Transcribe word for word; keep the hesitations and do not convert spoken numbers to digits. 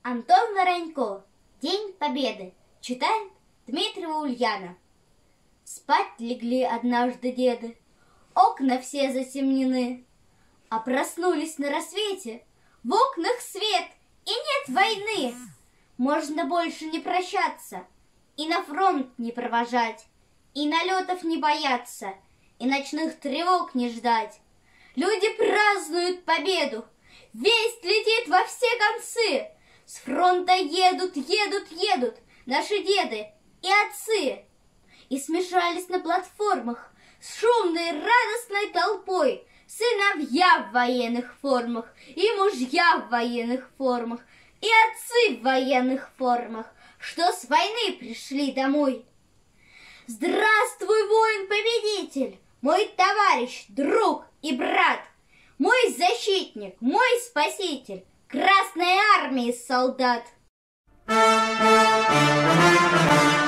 Антон Воронько. День Победы. Читает Дмитриева Ульяна. Спать легли однажды деды, окна все затемнены, а проснулись на рассвете, в окнах свет, и нет войны. Можно больше не прощаться, и на фронт не провожать, и налетов не бояться, и ночных тревог не ждать. Люди празднуют победу, весть летит во все концы. С фронта едут, едут, едут наши деды и отцы. И смешались на платформах с шумной радостной толпой сыновья в военных формах, и мужья в военных формах, и отцы в военных формах, что с войны пришли домой. Здравствуй, воин-победитель, мой товарищ, друг и брат, мой защитник, мой спаситель, Красной армии солдат.